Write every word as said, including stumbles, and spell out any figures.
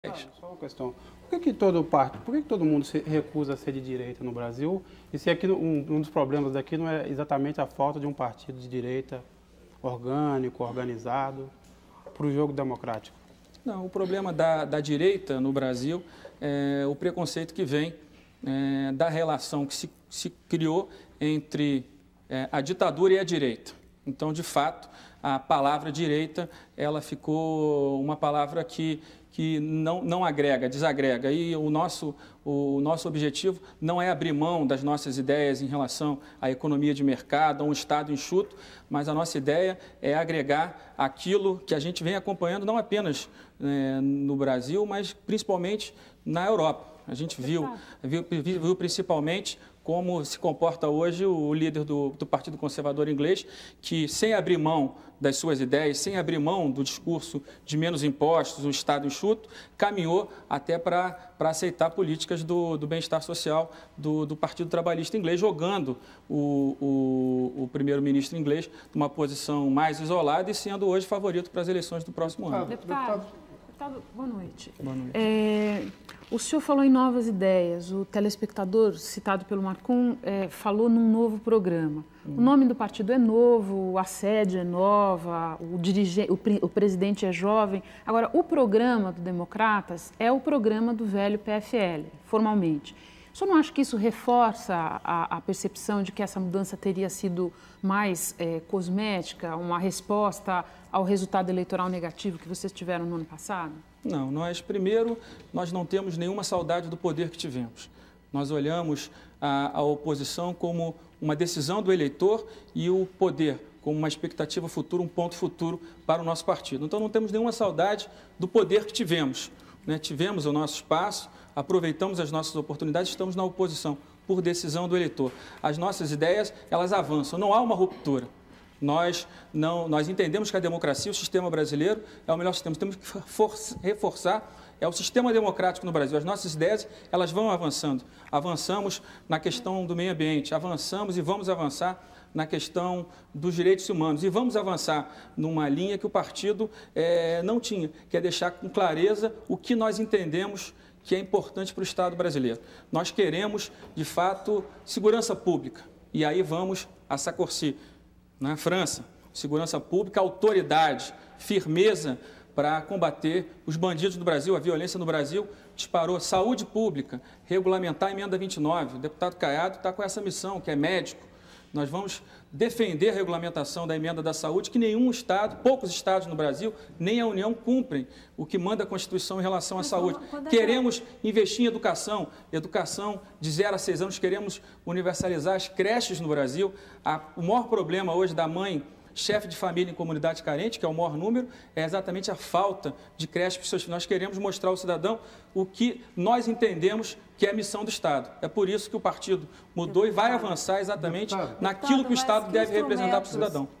Ah, só uma questão. Por que, que todo parte, por que, que todo mundo se recusa a ser de direita no Brasil? E se aqui um, um dos problemas daqui não é exatamente a falta de um partido de direita orgânico, organizado, para o jogo democrático? Não, o problema da, da direita no Brasil é o preconceito que vem é, da relação que se, se criou entre é, a ditadura e a direita. Então, de fato, a palavra direita, ela ficou uma palavra que, que não, não agrega, desagrega. E o nosso, o nosso objetivo não é abrir mão das nossas ideias em relação à economia de mercado, a um Estado enxuto, mas a nossa ideia é agregar aquilo que a gente vem acompanhando, não apenas é, no Brasil, mas principalmente na Europa. A gente viu, viu, viu principalmente como se comporta hoje o líder do, do Partido Conservador inglês, que sem abrir mão das suas ideias, sem abrir mão do discurso de menos impostos, um Estado enxuto, caminhou até para aceitar políticas do, do bem-estar social do, do Partido Trabalhista inglês, jogando o, o, o primeiro-ministro inglês numa posição mais isolada e sendo hoje favorito para as eleições do próximo ano. Deputado, deputado boa noite. Boa noite. É, o senhor falou em novas ideias, o telespectador citado pelo Marcum é, falou num novo programa. Hum. O nome do partido é novo, a sede é nova, o, dirigente, o, o presidente é jovem. Agora, o programa do Democratas é o programa do velho P F L, formalmente. O senhor não acha que isso reforça a, a percepção de que essa mudança teria sido mais é, cosmética, uma resposta ao resultado eleitoral negativo que vocês tiveram no ano passado? Não, nós, primeiro, nós não temos nenhuma saudade do poder que tivemos. Nós olhamos a, a oposição como uma decisão do eleitor e o poder como uma expectativa futura, um ponto futuro para o nosso partido. Então, não temos nenhuma saudade do poder que tivemos. Né? Tivemos o nosso espaço, aproveitamos as nossas oportunidades, estamos na oposição por decisão do eleitor. As nossas ideias, elas avançam, não há uma ruptura. Nós, não, nós entendemos que a democracia, o sistema brasileiro, é o melhor sistema. Temos que força, reforçar é o sistema democrático no Brasil. As nossas ideias, elas vão avançando. Avançamos na questão do meio ambiente, avançamos e vamos avançar na questão dos direitos humanos. E vamos avançar numa linha que o partido é, não tinha, que é deixar com clareza o que nós entendemos que é importante para o Estado brasileiro. Nós queremos, de fato, segurança pública. E aí vamos a Sarkozy. Na França, segurança pública, autoridade, firmeza para combater os bandidos do Brasil, a violência no Brasil disparou. Saúde pública, regulamentar a emenda vinte e nove. O deputado Caiado está com essa missão, que é médico. Nós vamos defender a regulamentação da emenda da saúde, que nenhum Estado, poucos Estados no Brasil, nem a União cumprem o que manda a Constituição em relação à saúde. Queremos investir em educação, educação de zero a seis anos, queremos universalizar as creches no Brasil. O maior problema hoje da mãe chefe de família em comunidade carente, que é o maior número, é exatamente a falta de creche para os seus filhos. Nós queremos mostrar ao cidadão o que nós entendemos que é a missão do Estado. É por isso que o partido mudou e vai avançar exatamente naquilo que o Estado deve representar para o cidadão.